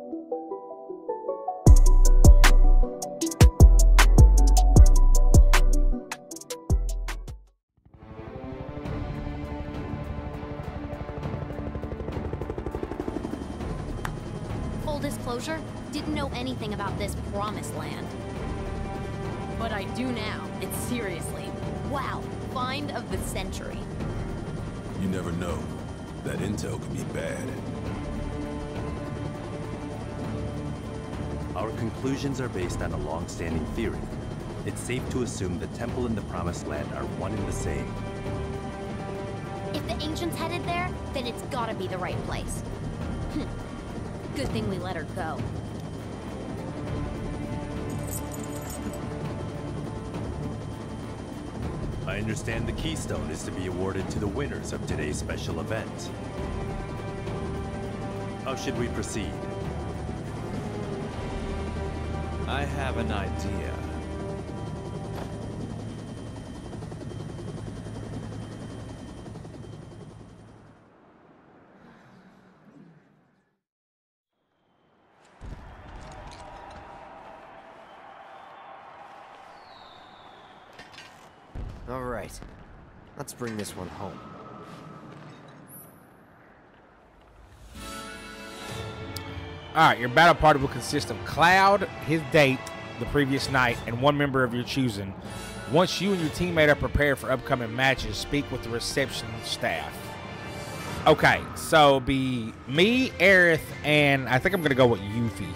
Full disclosure, didn't know anything about this promised land. But I do now. It's seriously, wow, find of the century. You never know. That intel could be bad. Our conclusions are based on a long-standing theory. It's safe to assume the temple and the Promised Land are one and the same. If the ancients headed there, then it's gotta be the right place. Good thing we let her go. I understand the Keystone is to be awarded to the winners of today's special event. How should we proceed? I have an idea. All right, let's bring this one home. Alright, your battle party will consist of Cloud, his date, the previous night, and one member of your choosing. Once you and your teammate are prepared for upcoming matches, speak with the reception staff. Okay, so be me, Aerith, and I think I'm going to go with Yuffie.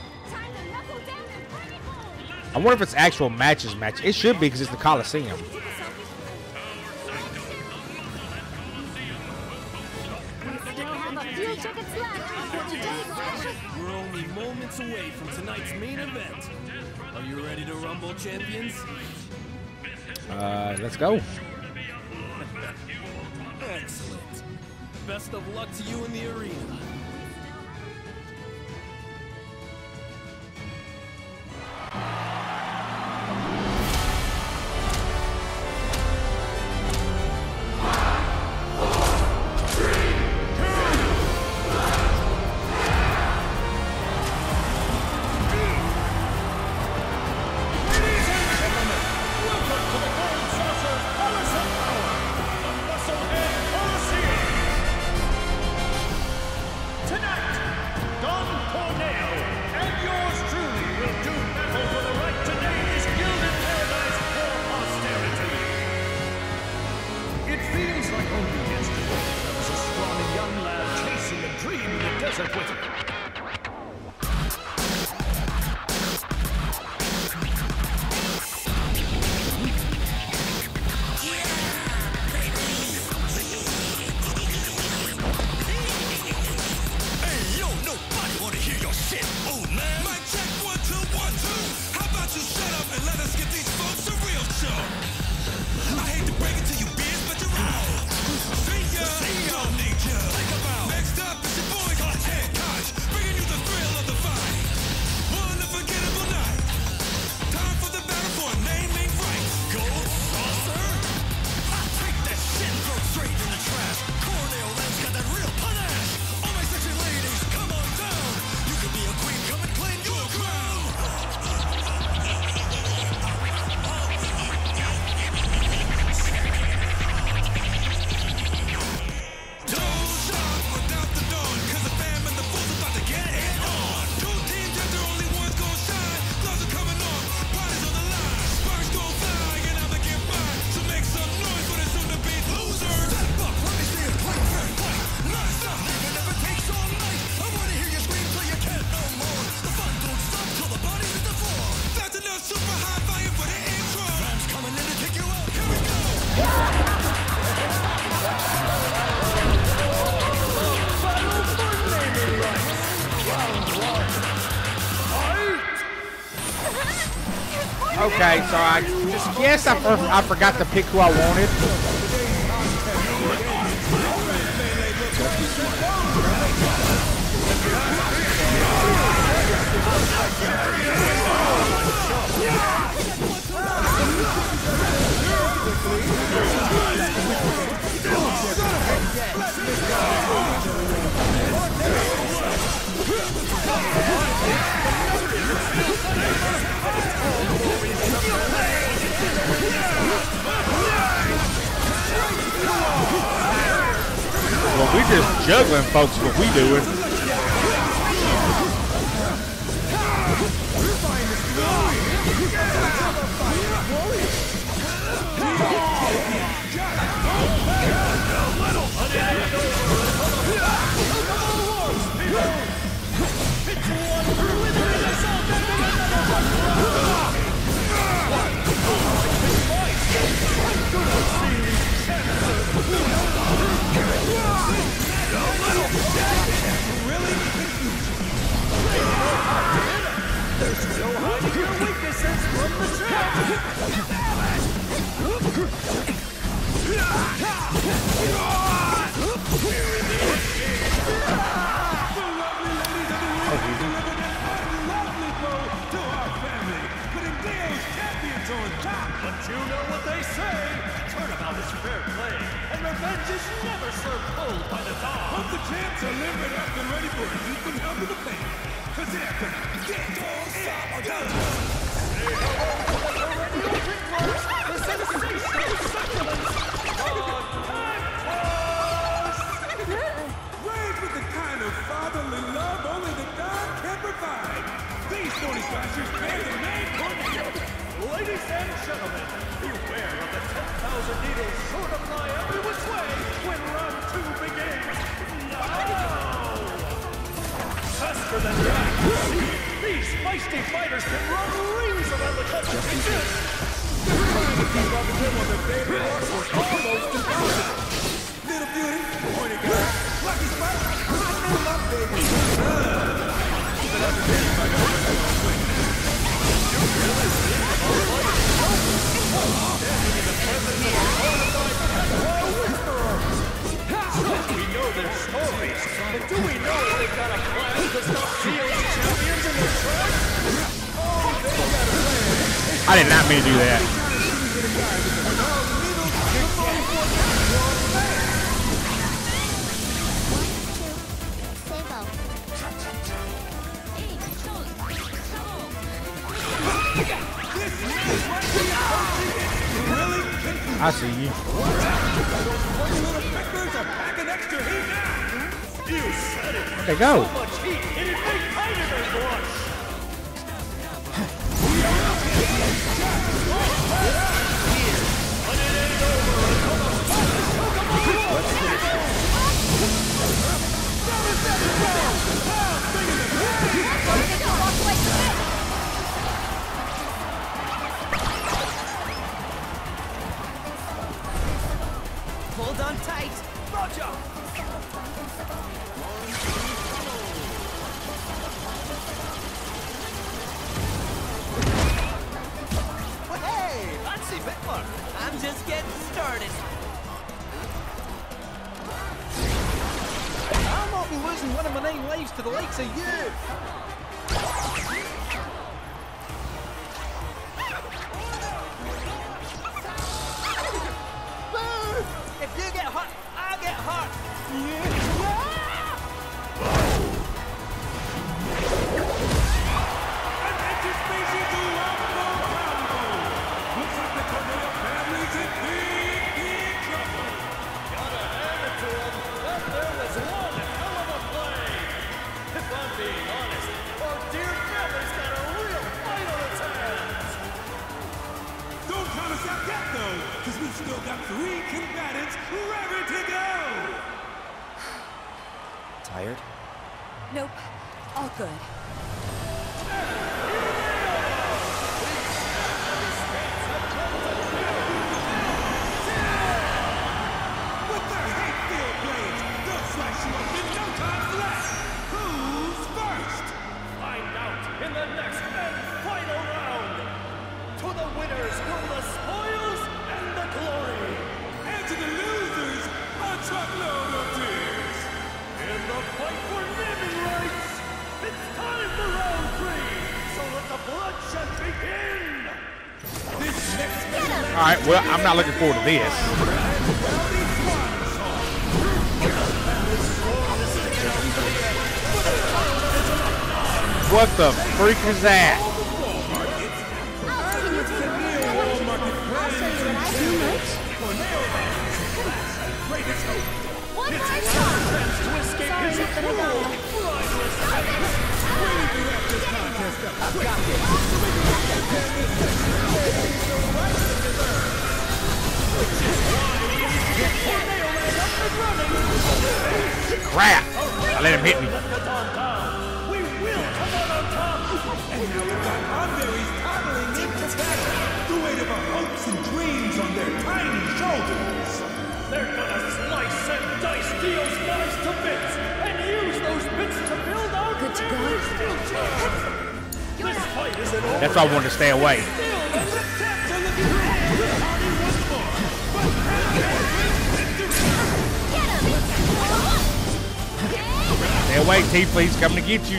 I wonder if it's actual matches. It should be because it's the Coliseum. We're only moments away from tonight's main event. Are you ready to rumble, champions? Let's go. Excellent. Best of luck to you in the arena. Okay, so I guess I forgot to pick who I wanted. Well, we just juggling, folks. What we doing? There's no hiding your weaknesses from the champ! But you know what they say, turnabout is fair play, and revenge is never served cold by the dog. Hope the champs are living up and ready for a heaping hell of the pain, cause they're gonna get done. Say hello to the perennial wrinklers, the sensational succulents, time toss! Rage with the kind of fatherly love only the God can provide. These thorny slashers bear the name Corneo. Ladies and gentlemen, beware of the 10,000 needles sure to fly every which way when round 2 begins. Now! Faster than that, these feisty fighters can run rings around the competition. Trying to keep up with them on the baby horse was almost impossible. Little beauty, pointy guy, lucky spot, I love baby. Keep it up with anybody. We know their stories, but do we know if they've got a plan to stop GOG champions in their tracks? Oh, they got a plan. I did not mean to do that. I see you. There you go. Hold on tight. Roger. Hey, that's a bit more. I'm just getting started. I won't be losing one of my 9 lives to the likes of you. If you get hurt, I'll get hurt. An anti-species Rumble Rumble. Looks like the Corneo family's in big trouble. Gotta hand it to them. That there was one hell of a play. If I'm being honest, our dear family's got a real fight on its hands. Don't count us out yet, though, because we've still got 3 combatants ready to go! Tired? Nope. All good. With their hate-filled blades, they'll slice you up in no time flat! Who's first? Find out in the next and final round! To the winners go the spoils and the glory! And to the losers, a truckload of tears! In the fight for naming rights, it's time for round 3! So let the bloodshed begin! This next battle... Alright, well, I'm not looking forward to this. What the freak is that? One more shot! but I gotta. I've got Crap! I let him hit me. We will come out on top! And now we've got our berries toddling into battle. The weight of our hopes and dreams on their tiny shoulders. They're gonna slice and dice Dio's knives to bits and use those bits to build our Good to go. steel chains. This fight isn't over. That's why I wanted to stay away. Still, and the champs are looking good. Hardy once more. But Stay away, Tiefley's coming to get you.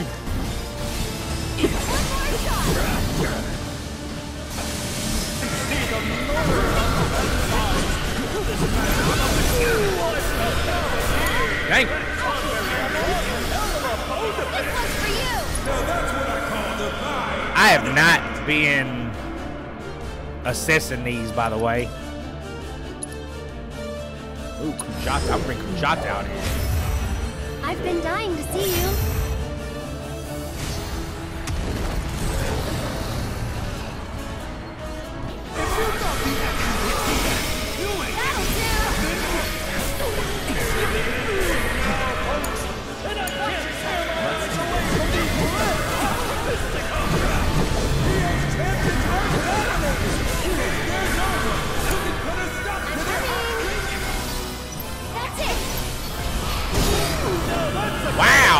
Dang. I have not been assessing these, by the way. Ooh, Kujata. I'll bring Kujata out here. I've been dying to see you. Wow!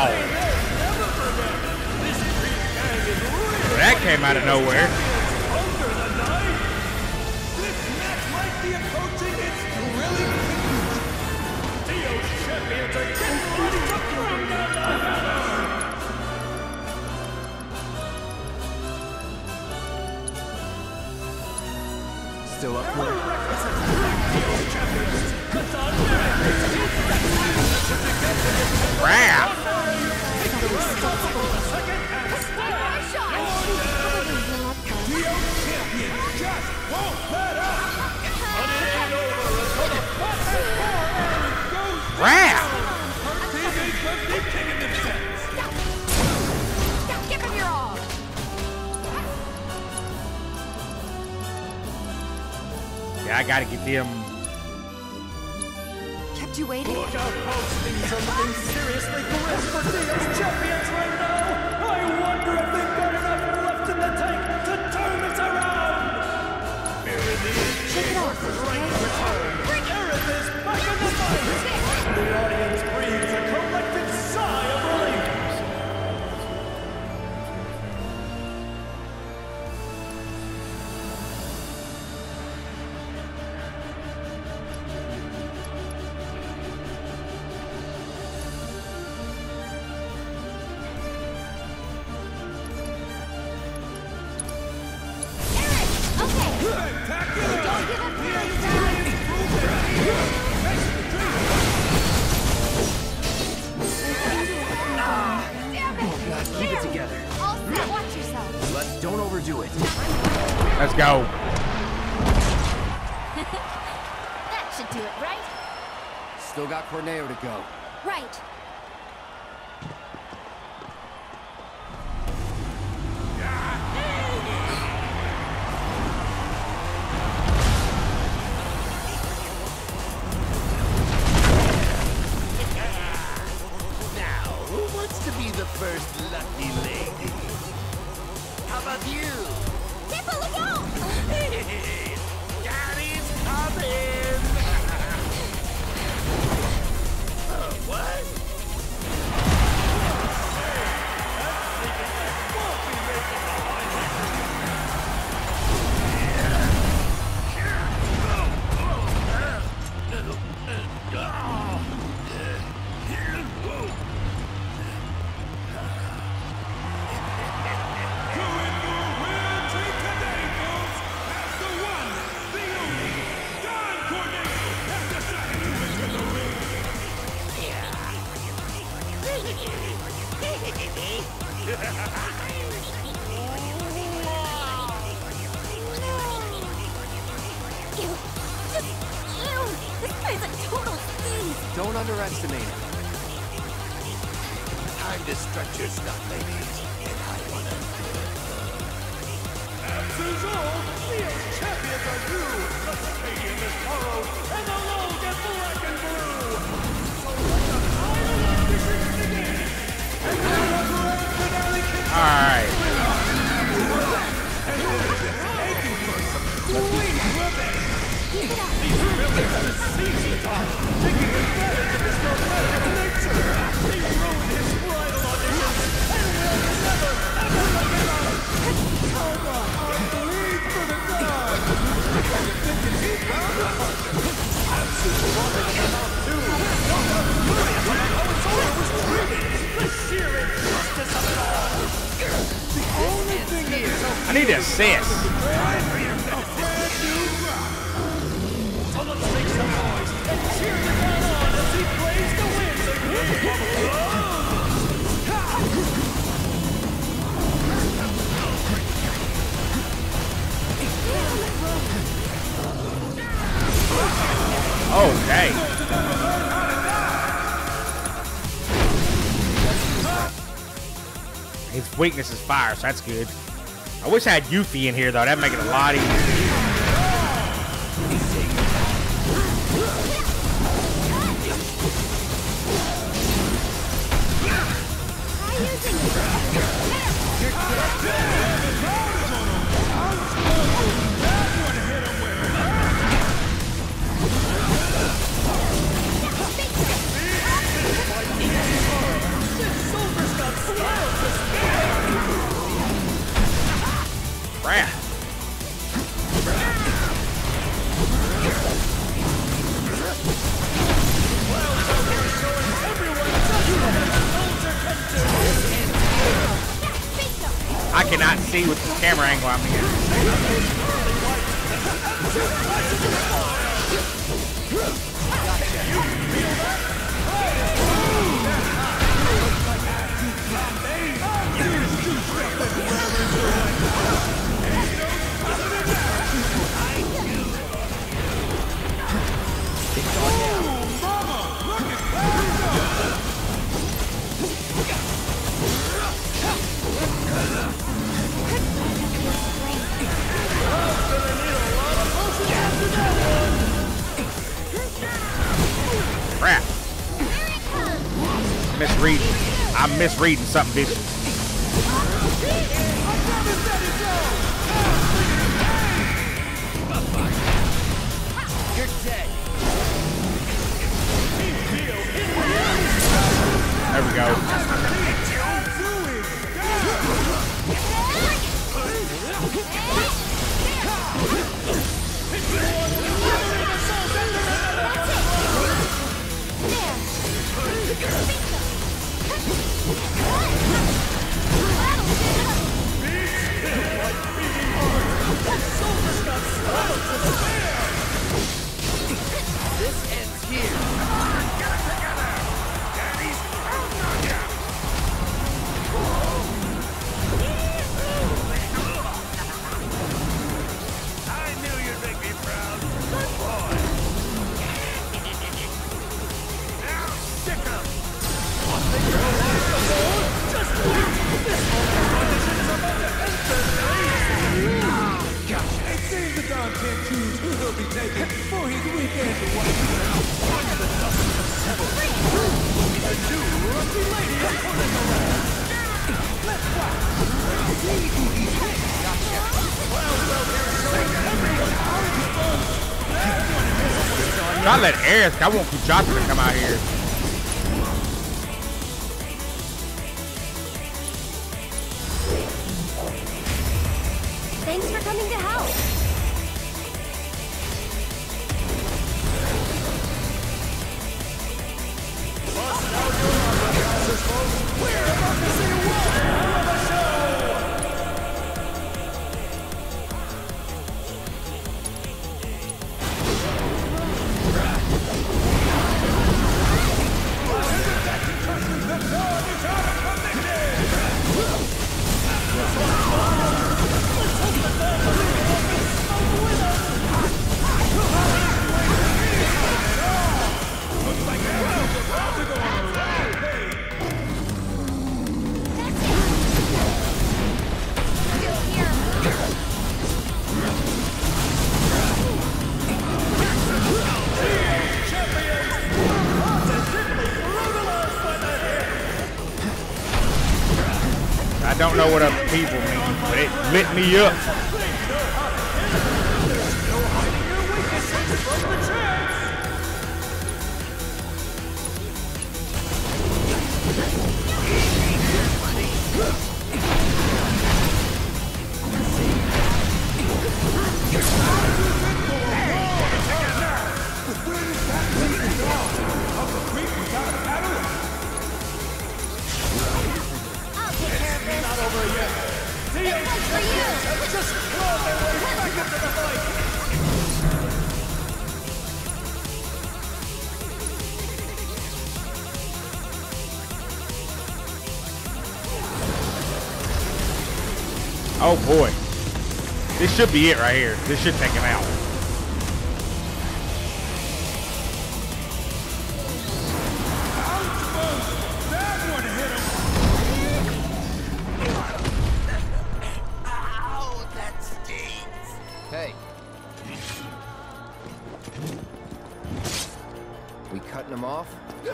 That came out of nowhere. this match might be approaching its thrilling conclusion. Dio's champions are getting ready to bring down the hammer. Still up for it. Crap! Crap! Give him your all. Yeah, I gotta get them. Kept you waiting? Look out, folks! Things are looking seriously grim for Dio's champions right now! I wonder if they've got enough left in the tank to turn this around! Shake it off, okay? Aerith is back in the fight! The audience breathes a collective sigh of relief! Keep it together. All set, watch yourself. Let's don't overdo it. Let's go. That should do it, right? Still got Corneo to go. Right. Now, who wants to be the first lucky lady? How about you? Tippa, look out! Daddy's coming! What? This guy's a total sneeze. Don't underestimate it. the structure's not ladies, and I wanna As is all, Neo's champions are you. The stadium is borrowed, and the low get black and blue. So let the final auditions begin. And now the grand finale kicks off. All right. Aching for some sweet revenge. These villains are seasoned off, taking advantage of his romantic nature. He ruined his bridal auditions, and will never, ever make it up. Cobra, bleed for the gods. Thinking he found a husband. I'm super wanting him out too. I'm furious about how his owner was treated. The sheer injustice of it all. The only thing that is I need to assist. a brand new round. So let's make some noise and cheer the man on as he plays the winds again. Okay. His weakness is fire, so that's good. I wish I had Yuffie in here, though. That'd make it a lot easier. Crap. I cannot see with this camera angle I'm in. Crap. Misreading. I'm misreading something vicious. You're dead. There we go. This ends here. get it together. Daddy's counting on ya. I knew you'd make me proud. Good boy. Now stick 'em. Just wait! This audition is about to enter phase 3! It seems the Don can't choose who he'll be taking for his weekend away. Under the dust of settled. The new lucky lady is pulling around. Let's watch! Gotcha. Well, here's showing everyone how it's fun. That one is Not let Aerith. I want Kuchaka to come out here. Thanks for coming to help. We're about to see one hell of a show! I don't know what other people mean, but it lit me up. No hiding your weaknesses from the champs! I'll take care of this. Not over yet. It was for you. Just claw their way back into the fight. Oh boy. This should be it right here. This should take him out. That one hit him. Ow, that stings. Hey. We cutting him off?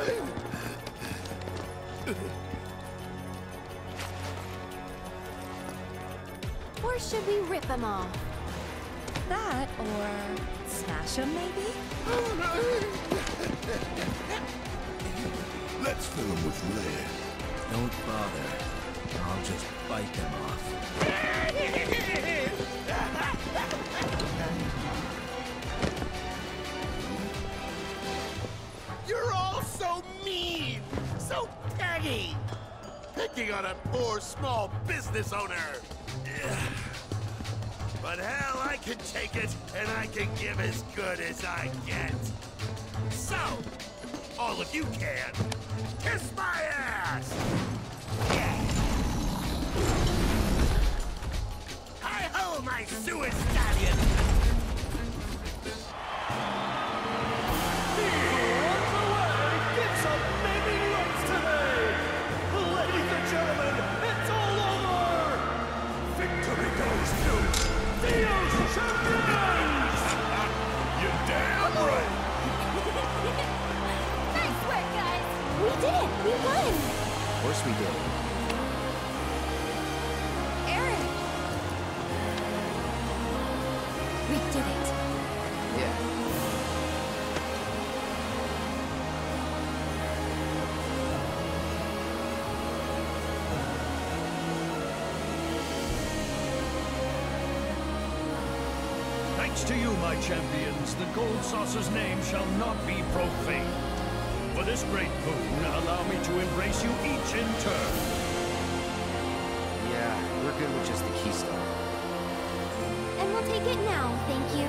Or should we rip him off? That, or smash him, maybe? Let's fill him with lead. Don't bother. I'll just bite them off. You're all so mean! So petty! Picking on a poor small business owner! But hell, I can take it, and I can give as good as I get. So, all of you can, kiss my ass! Hi-ho, my sewer stallion! Gets up naming rights today! Ladies and gentlemen, it's all over! Victory goes to Dio's champions! You're damn right! Nice work, guys. We did it. We won. Of course we did. Eric. We did it. Yeah. Thanks to you, my champions, the Gold Saucer's name shall not be profaned. For this great boon, allow me to embrace you each in turn. Yeah, we're good with just the keystone. And we'll take it now, thank you.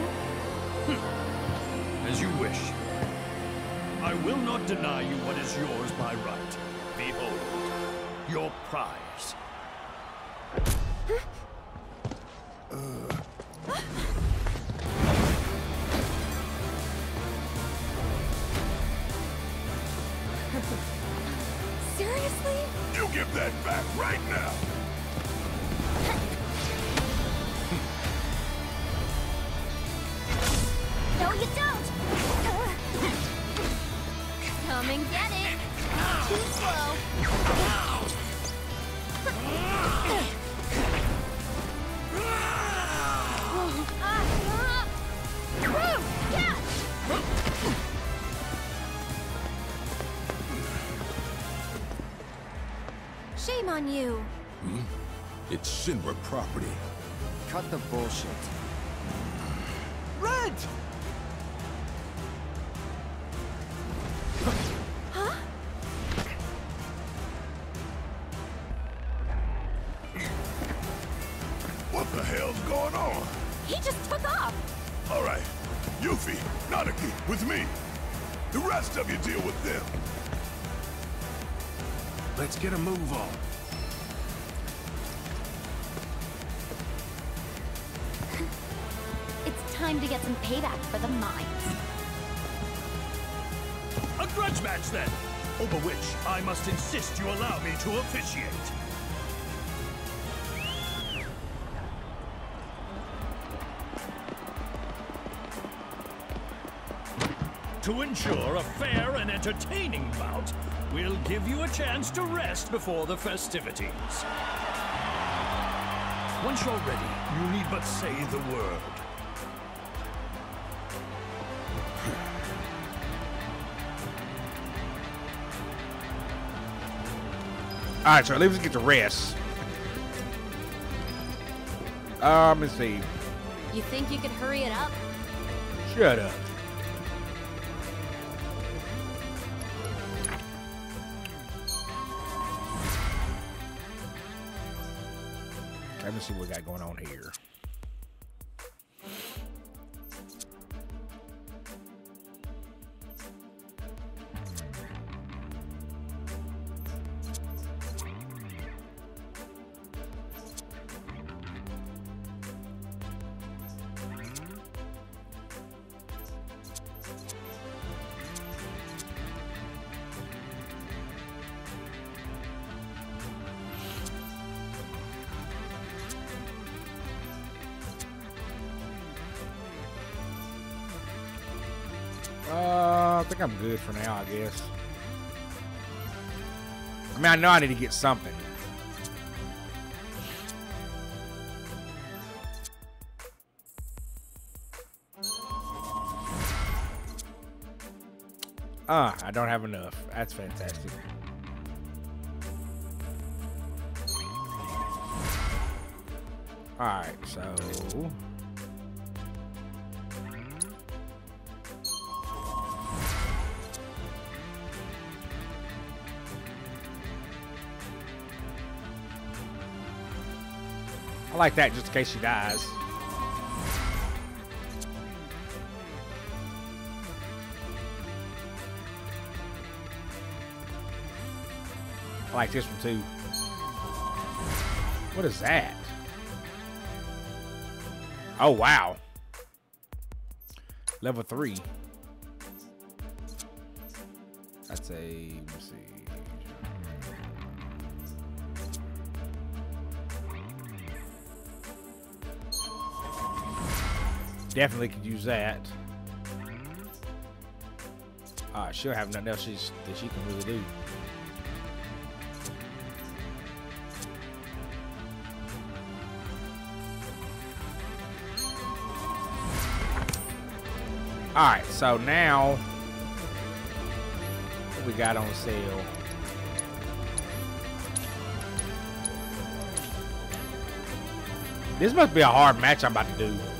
As you wish. I will not deny you what is yours by right. Behold, your prize. Seriously? You give that back right now! No, you don't. Come and get it. Too slow. Shame on you. It's Shinra property. Cut the bullshit. Red! Huh? What the hell's going on? He just took off. All right, Yuffie, Nanaki, with me. The rest of you deal with them. Let's get a move on. It's time to get some payback for the mines. A grudge match, then! Over which I must insist you allow me to officiate. To ensure a fair and entertaining bout, we'll give you a chance to rest before the festivities. Once you're ready, you need but say the word. Alright, so let's get to rest. Let me see. You think you could hurry it up? Shut up. Okay, let me see what we got going on here. I think I'm good for now, I guess. I mean, I know I need to get something. I don't have enough. That's fantastic. Alright, so... I like that just in case she dies. I like this one too. What is that? Oh, wow. Level 3. That's a, let me see. Definitely could use that. She'll have nothing else that she can really do. Alright, so now what we got on sale? This must be a hard match I'm about to do.